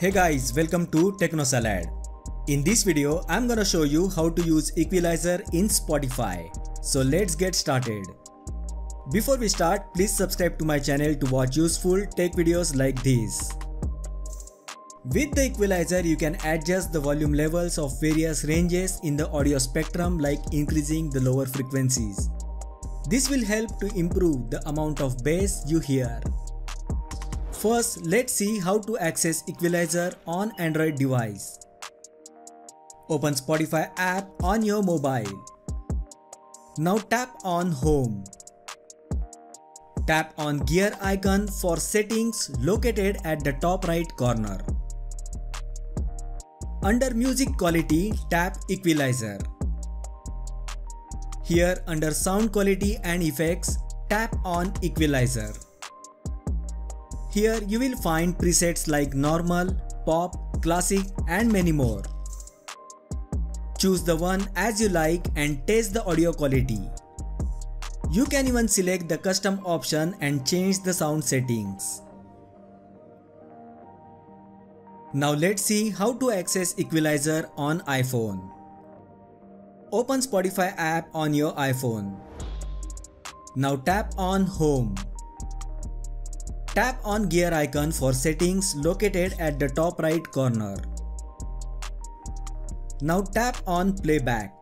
Hey guys, welcome to TechnoSalad. In this video, I'm gonna show you how to use equalizer in Spotify. So let's get started. Before we start, please subscribe to my channel to watch useful tech videos like this. With the equalizer, you can adjust the volume levels of various ranges in the audio spectrum, like increasing the lower frequencies. This will help to improve the amount of bass you hear. First, let's see how to access equalizer on Android device. Open Spotify app on your mobile. Now tap on Home. Tap on gear icon for settings located at the top right corner. Under Music Quality, tap Equalizer. Here under Sound Quality and Effects, tap on Equalizer. Here you will find presets like Normal, Pop, Classic and many more. Choose the one as you like and test the audio quality. You can even select the custom option and change the sound settings. Now let's see how to access equalizer on iPhone. Open Spotify app on your iPhone. Now tap on Home. Tap on gear icon for settings located at the top right corner. Now tap on Playback.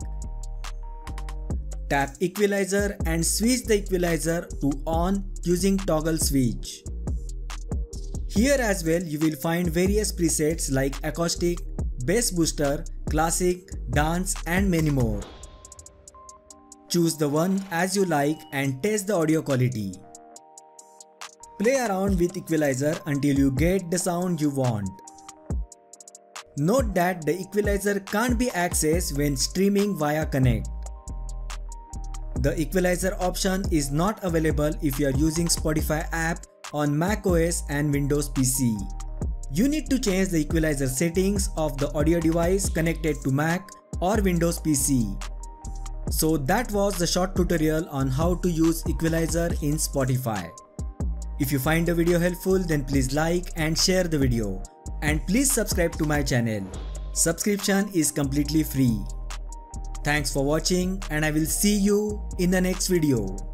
Tap Equalizer and switch the equalizer to on using toggle switch. Here as well you will find various presets like Acoustic, Bass Booster, Classic, Dance and many more. Choose the one as you like and test the audio quality. Play around with equalizer until you get the sound you want. Note that the equalizer can't be accessed when streaming via Connect. The equalizer option is not available if you are using Spotify app on macOS and Windows PC. You need to change the equalizer settings of the audio device connected to Mac or Windows PC. So that was the short tutorial on how to use equalizer in Spotify. If you find the video helpful, then please like and share the video. And please subscribe to my channel. Subscription is completely free. Thanks for watching and I will see you in the next video.